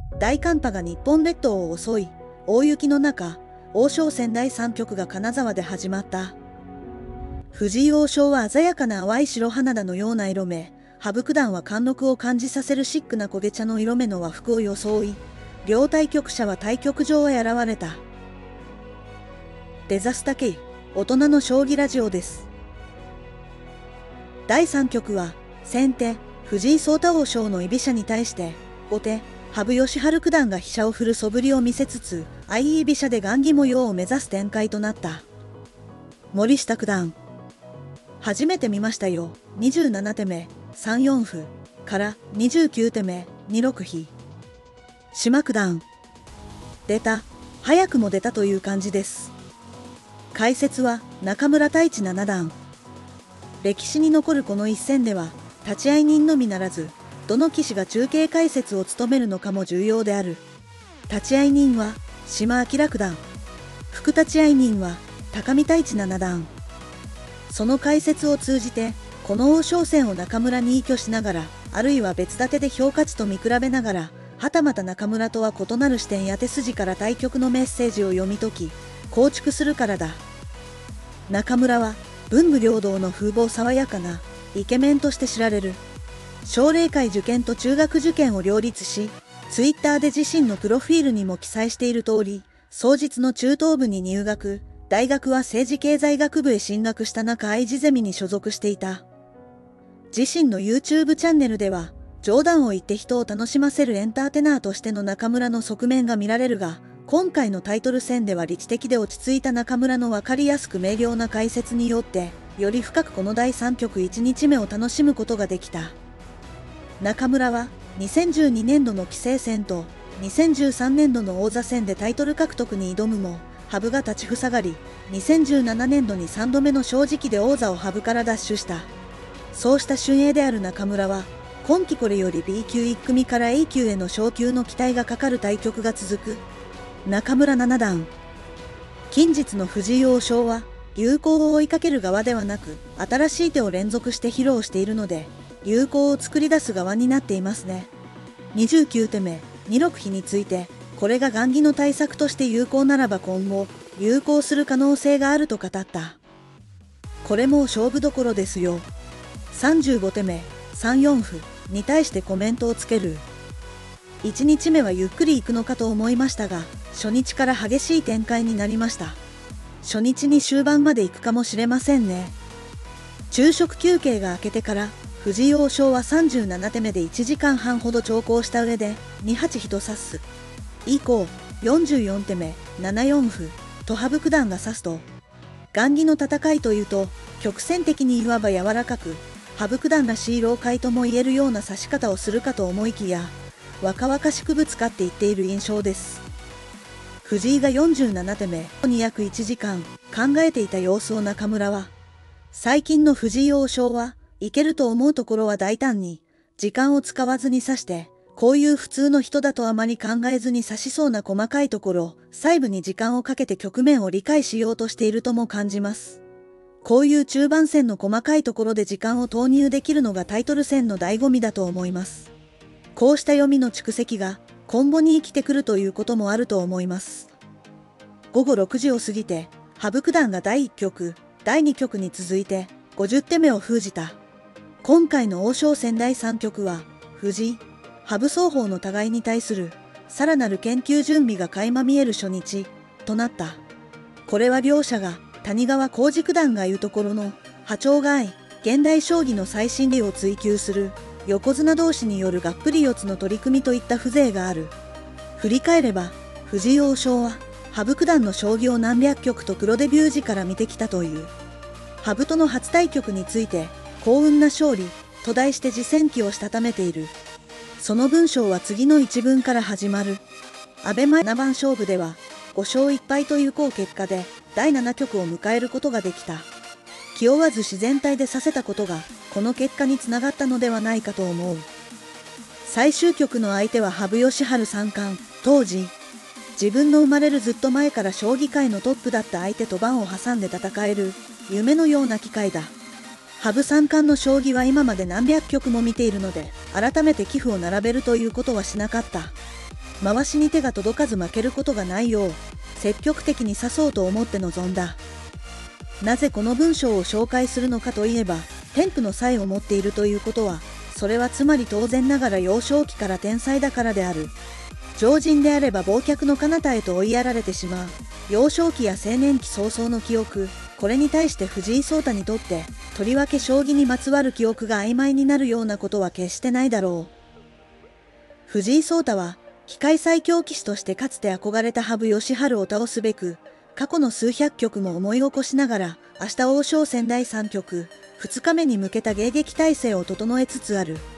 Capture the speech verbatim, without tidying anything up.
大寒波が日本列島を襲い、大雪の中、王将戦だいさん局が金沢で始まった。藤井王将は鮮やかな淡い白花田のような色目、羽生九段は貫禄を感じさせるシックな焦げ茶の色目の和服を装い、両対局者は対局場へ現れた。デザスタ系、大人の将棋ラジオです。だいさん局は、先手、藤井聡太王将の居飛車に対して、後手、羽生善治九段が飛車を振る素振りを見せつつ、相居飛車で雁木模様を目指す展開となった。森下九段。初めて見ましたよ。にじゅうなな手目、さんよん歩からにじゅうきゅう手目、にろく飛。島九段。出た。早くも出たという感じです。解説は中村太地七段。歴史に残るこの一戦では、立会人のみならず、どの棋士が中継解説を務めるのかも重要である。立会人は島明九段。副立会人は高見太地七段。その解説を通じて、この王将戦を中村に依拠しながら、あるいは別立てで評価値と見比べながら、はたまた中村とは異なる視点や手筋から対局のメッセージを読み解き、構築するからだ。中村は、文武両道の風貌爽やかな、イケメンとして知られる。奨励会受験と中学受験を両立し、ツイッターで自身のプロフィールにも記載している通り、双日の中等部に入学、大学は政治経済学部へ進学した中愛知ゼミに所属していた。自身の YouTube チャンネルでは、冗談を言って人を楽しませるエンターテイナーとしての中村の側面が見られるが、今回のタイトル戦では理知的で落ち着いた中村の分かりやすく明瞭な解説によって、より深くこのだいさん局いち日目を楽しむことができた。中村は、にせんじゅうにねんどの棋聖戦と、にせんじゅうさんねんどの王座戦でタイトル獲得に挑むも、羽生が立ちふさがり、にせんじゅうななねんどにさんどめの正直で王座を羽生から奪取した。そうした俊英である中村は、今期これより ビー 級いち組から エー 級への昇級の期待がかかる対局が続く。中村七段。近日の藤井王将は、流行を追いかける側ではなく、新しい手を連続して披露しているので、流行を作り出す側になっていますね。にじゅうきゅう手目、にろく飛について、これが雁木の対策として有効ならば今後、流行する可能性があると語った。これも勝負どころですよ。さんじゅうご手目、さんよん歩に対してコメントをつける。いち日目はゆっくり行くのかと思いましたが、初日から激しい展開になりました。初日に終盤まで行くかもしれませんね。昼食休憩が明けてから、藤井王将はさんじゅうなな手目でいちじかんはんほど長考した上で、にはち飛と指す。以降、よんじゅうよん手目、ななよん歩と羽生九段が指すと、雁木の戦いというと、曲線的にいわば柔らかく、羽生九段らしい老快とも言えるような指し方をするかと思いきや、若々しくぶつかっていっている印象です。藤井がよんじゅうなな手目に約いちじかん考えていた様子を中村は、最近の藤井王将はいけると思うところは大胆に、時間を使わずに指して、こういう普通の人だとあまり考えずに指しそうな細かいところ、細部に時間をかけて局面を理解しようとしているとも感じます。こういう中盤戦の細かいところで時間を投入できるのがタイトル戦の醍醐味だと思います。こうした読みの蓄積が今後に生きてくるということもあると思います。ごごろくじを過ぎて、羽生九段がだいいっ局、だいに局に続いてごじゅう手目を封じた。今回の王将戦だいさん局は、藤井、羽生双方の互いに対するさらなる研究準備が垣間見える初日となった。これは両者が谷川浩司九段が言うところの波長が合い、現代将棋の最新理を追求する横綱同士によるがっぷり四つの取り組みといった風情がある。振り返れば、藤井王将は羽生九段の将棋を何百局とプロデビュー時から見てきたという。羽生との初対局について、幸運な勝利と題して自戦記をしたためている。その文章は次の一文から始まる。安倍前ななばん勝負ではご勝いっ敗という好結果でだいなな局を迎えることができた。気負わず自然体で指せたことがこの結果につながったのではないかと思う。最終局の相手は羽生善治三冠。当時、自分の生まれるずっと前から将棋界のトップだった相手と盤を挟んで戦える夢のような機会だ。羽生三冠の将棋は今まで何百局も見ているので、改めて棋譜を並べるということはしなかった。 回しに手が届かず負けることがないよう積極的に指そうと思って臨んだ。なぜこの文章を紹介するのかといえば、天賦の才を持っているということは、それはつまり当然ながら幼少期から天才だからである。常人であれば忘却の彼方へと追いやられてしまう。幼少期や青年期早々の記憶、これに対して藤井聡太にとって、とりわけ将棋にまつわる記憶が曖昧になるようなことは決してないだろう。藤井聡太は、棋界最強棋士としてかつて憧れた羽生善治を倒すべく、過去の数百局も思い起こしながら、明日王将戦だいさん局、ふつかめに向けた迎撃態勢を整えつつある。